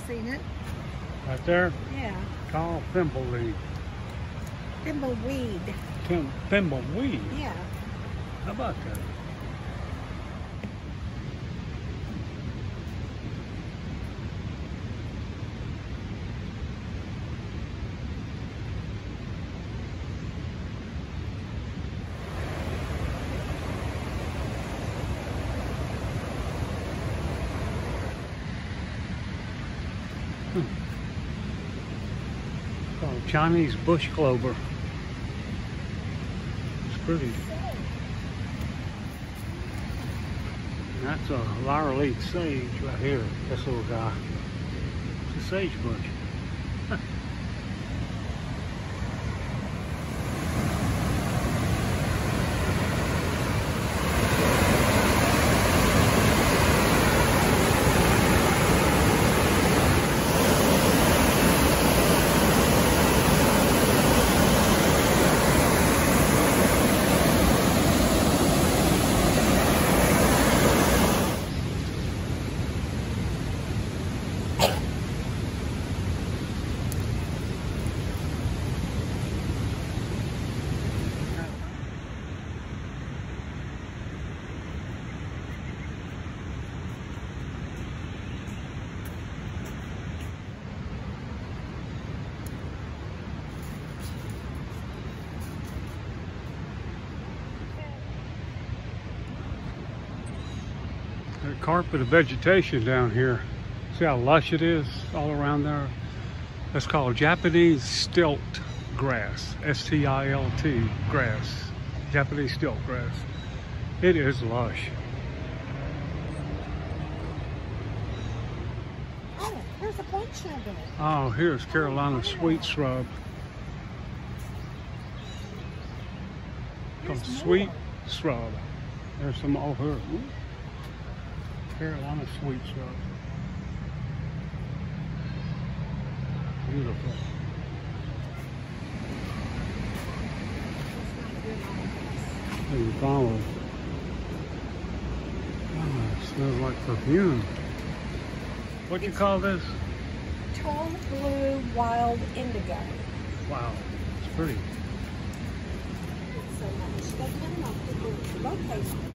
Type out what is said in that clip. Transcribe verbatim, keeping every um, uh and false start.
seen it. Right there? Yeah. Tall thimbleweed. Thimbleweed. Tim, thimbleweed? Yeah. How about that? Hmm. Called Chinese bush clover. It's pretty. And that's a laurel leaf sage right here. This little guy. It's a sagebrush. A carpet of vegetation down here. See how lush it is all around there? That's called Japanese stilt grass. S T I L T grass. Japanese stilt grass. It is lush. Oh, there's a bunch of it. Oh, here's Carolina sweet shrub. Called sweet shrub. There's some over here. Ooh. Carolina sweet shrub. Beautiful. And flowers. Oh, it smells like perfume. What do you call this? Tall blue wild indigo. Wow, it's pretty. So much. They come up with the location.